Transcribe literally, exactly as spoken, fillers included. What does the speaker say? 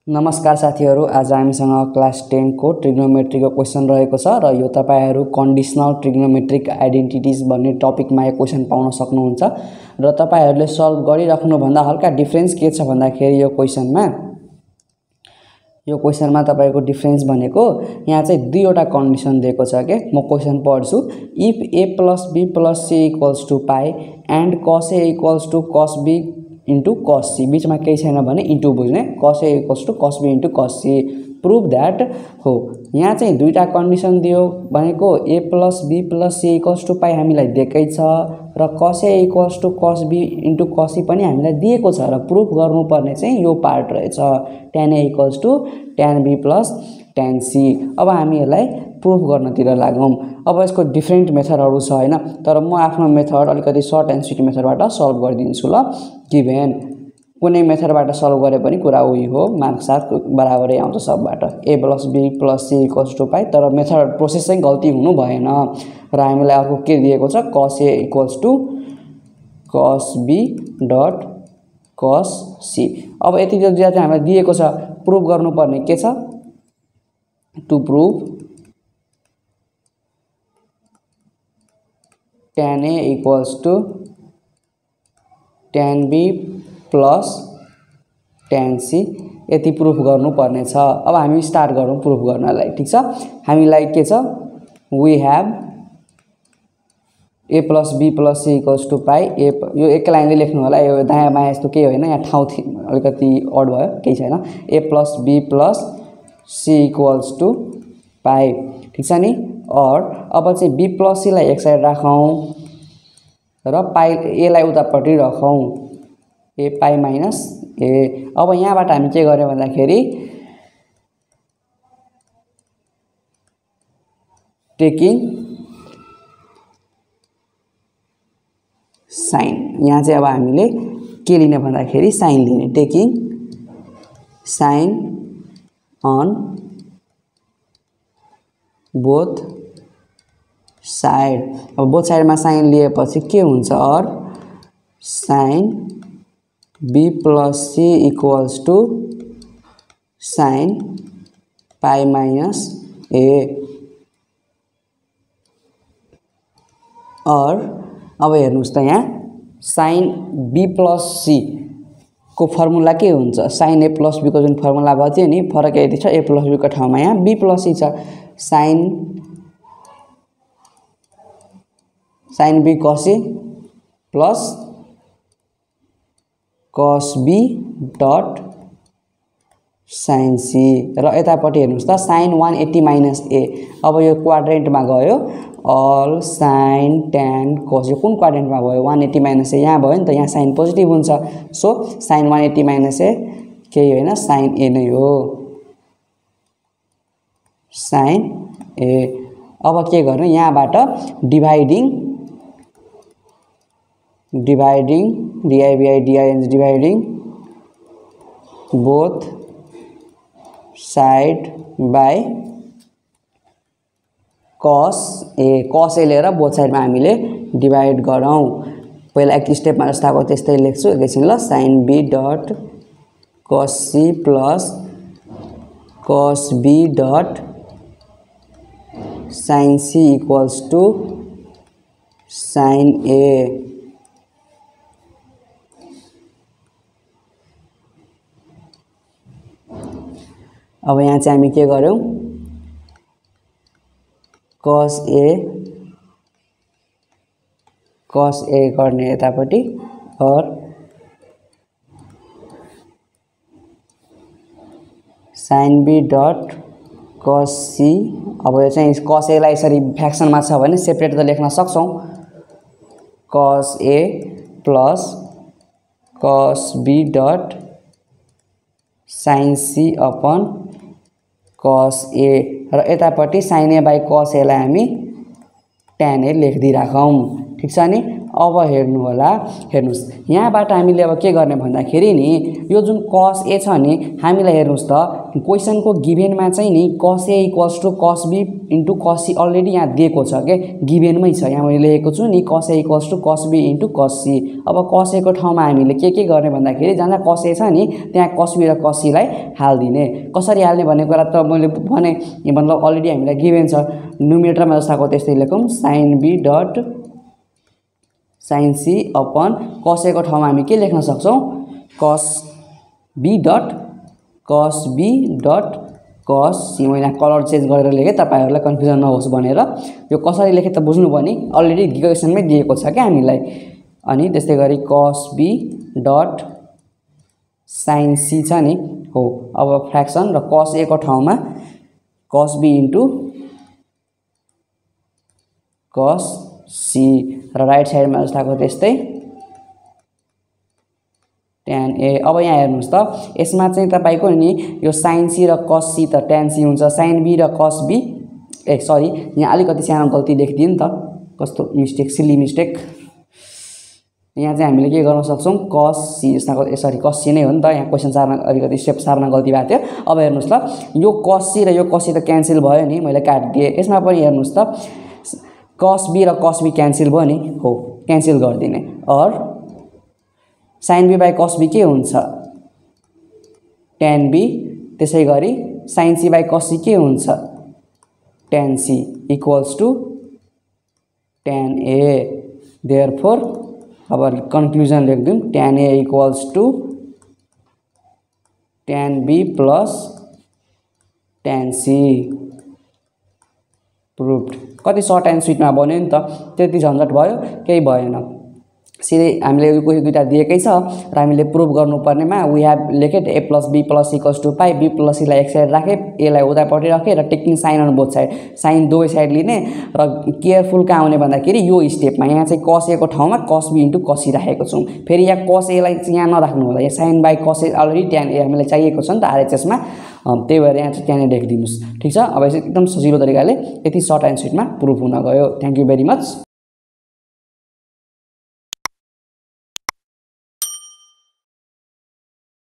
नमस्कार साथीहरु, आज हामीसँग क्लास टेन को ट्रिग्नोमेट्री को क्वेशन रहेको छ र यो तपाईहरु कन्डिसनल ट्रिग्नोमेट्रिक आइडेन्टिटीज भन्ने टपिकमा यो क्वेशन पाउन सक्नुहुन्छ र तपाईहरुले सल्भ गरिराख्नु भन्दा हल्का डिफरेन्स के छ भन्दाखेरि यो क्वेशनमा यो क्वेशनमा तपाईको डिफरेन्स भनेको यहाँ चाहिँ दुईवटा कन्डिसन दिएको छ के। म क्वेशन पढ्छु। If a plus b plus c equals to pi and cos a equals to cos b into cos c, बीचमा केही छैन भने इन्टु बुझ्ने, cos a equals to cos b into cos c, prove that हो। यहाँ चाहिँ दुईटा condition दियो भनेको a plus b plus c equals to pi हामीलाई दिएकै छ र cos a equals to cos b into cos c पनि हामीलाई दिएको छ र प्रूफ गर्नुपर्ने चाहिँ यो पार्ट रहेछ, tan a equals to tan b plus tan c। अब हामी यसलाई प्रूफ गर्नतिर लागौं। अब यसको डिफरेन्ट मेथडहरु छ हैन, तर म आफ्नो मेथड अलिकति सर्ट एन्ड स्वीट मेथडबाट सल्भ गरिदिन्छु ल। गिभन कुनै मेथडबाट सल्भ गरे पनि कुरा उही हो, मार्क साथ बराबरै आउँछ सबबाट। a plus b plus c equals to pi, तर मेथड प्रोसेस चाहिँ गल्ती हुनु भएन र हामीलाई अर्को के दिएको छ, cos a equals to cos b dot cos c। अब यति जो चाहिँ हामीलाई दिएको छ, प्रूफ गर्नुपर्ने के छ, to prove tan a equals to tan b plus tan c, यति प्रूफ गर्नुपर्ने छ। अब हामी स्टार्ट गरौँ प्रूफ गर्नलाई, ठीक छ। हामीलाई के छ, we have a plus b plus c equals to pi, a यो एक लाइनले लेख्नु होला, यो दायाँ बायाँ यस्तो केही होइन, यहाँ ठाउँ अलिकति अड भयो, केही छैन। a plus b plus c equals to pi, ठीक छ नि। और अब चाहिँ b plus c लाई एक साइड राखौं र पाई a लाई उतापट्टि राखौं, a पाई माइनस a। अब यहाँबाट हामी के गर्यौं भन्दाखेरि टेकिङ साइन, यहाँ चाहिँ अब हामीले के लिने भन्दाखेरि साइन लिने, taking sine on both side. अब बोथ साइड में साइन लिएपछि के हुन्छ, और sine b plus c equals to sine pi minus a। और अब हेर्नुस् त यहाँ साइन b plus c को फर्मुला के हुन्छ, साइन a plus b को जुन फर्मुला भयो थियो नि, फरक यति छ, a plus b को ठाउँमा यहाँ b plus c छ। Sine sine b cos a plus cos b dot sine c, र यतापट्टि हेर्नुस् त sine one eighty minus a। अब यो क्वाड्रेन्टमा गयो, अल साइन tan cos, यो कुन क्वाड्रेन्टमा भयो, one eighty माइनस a यहाँ भयो नि त, यहाँ साइन पोजिटिभ हुन्छ, सो साइन one eighty माइनस a केही होइन, साइन a नै हो, साइन a। अब के गर्ने, यहाँबाट dividing dividing di by din dividing both side by cos a, cos a लिएर बोथ साइडमा हामीले डिभाइड गरौँ। पहिला एक स्टेपमा जस्ताको त्यस्तै लेख्छु एकैछिन ल। Sine b dot cos c plus cos b dot sine c equals to sine a। अब यहाँ चाहिँ हामी के गर्यौं, cos a cos a गर्ने यतापट्टि, और sine b dot cos c। अब यो चाहिँ cos a लाई यसरी फ्र्याक्सनमा छ भने सेपरेट त लेख्न सक्छौं, cos a plus cos b dot sine c upon cos a, र यतापट्टि sin a by cos a लाई हामी tan a लेखिदिराखौं, ठीक छ नि। अब हेर्नु होला, हेर्नुस् यहाँबाट हामीले अब के गर्ने भन्दाखेरि नि यो जुन cos a छ नि हामीलाई हेर्नुस् त क्वेशनको गिभेनमा चाहिँ नि cos a equals to cos b into cos c already यहाँ दिएको छ के गिभेनमै छ। यहाँ मैले लेखेको छु नि cos a equals to cos b into cos c। अब cos a को ठाउँमा हामीले के के गर्ने भन्दाखेरि जहाँ cos a छ नि त्यहाँ cos b र cos c लाई हाल्दिने। कसरी हाल्ने भन्ने कुरा त मैले भने मतलब अलरेडी हामीलाई गिभेन छ। न्युमेरेटरमा जस्ताको त्यस्तै लेखौँ sin b dot sin c upon cos a को ठाउँमा हामी के लेख्न सक्छौँ cos b dot cos b dot cos c। मैले कलर चेन्ज गरेर लेखेँ तपाईहरुलाई कन्फ्युजन नहोस् भनेर। यो कसरी लेखे त बुझ्नु पर्ने अलरेडी इक्वेसनमै दिएको छ के हामीलाई। अनि त्यस्तै गरी cos b dot sin c छ नि हो। अब फ्र्याक्सन र cos a को ठाउँमा cos b into cos c र राइट साइडमा जस्ताको त्यस्तै tan a। अब यहाँ हेर्नुस् त यसमा चाहिँ तपाईको नि यो sin c र cos c त tan c हुन्छ, sin b र cos b ए सरी यहाँ अलिकति सानो गल्ती लेखिदिए नि त कस्तो मिस्टेक सिली मिस्टेक। यहाँ चाहिँ हामीले के गर्न सक्छौं cos c जस्ताको सरी cos c नै हो नि त। यहाँ क्वेशन सार्न अलिकति स्टेप सार्न गल्ती भएको थियो। अब हेर्नुस् त यो cos c र यो cos c त क्यान्सल भयो नि मैले काटिदिए। यसमा पनि हेर्नुस् त cos b र cos b क्यान्सल भयो नि हो क्यान्सल गर्दिने। और sin b by cos b के हुन्छ tan b। त्यसै गरी sin c by cos c के हुन्छ tan c equals to tan a। Therefore अब कन्क्लुजन लेख्दिउँ tan a equals to tan b plus tan c। Proved. कति सर्ट एन्ड स्वीटमा बन्यो नि त त्यति झन्झट भयो केही भएन। सिधै हामीले यो दुईटा दिएकै छ र हामीले प्रुभ गर्नुपर्नेमा वी हैव लेखेड a plus b plus equals to pi b plus c लाई एक साइड राखे a लाई उतापट्टि राखे र taking sine on both side sine दुवै साइड लिने र केयरफुल कहाँ आउने भन्दाखेरि यो स्टेपमा यहाँ चाहिँ cos a को ठाउँमा cos b into cos c राखेको छौं। फेरि यहाँ cos a लाई यहाँ नराख्नु होला। यहाँ sin by cos a already tan a हामीलाई चाहिएको छ नि त आरएचएस मा। त्यही भएर यहाँ चाहिँ त्यहाँ लेखिदिनुस् ठीक छ। अब एकदम सजिलो तरिकाले यति सर्ट एन्ड स्वीटमा प्रुभ हुन गयो। Thank you very much.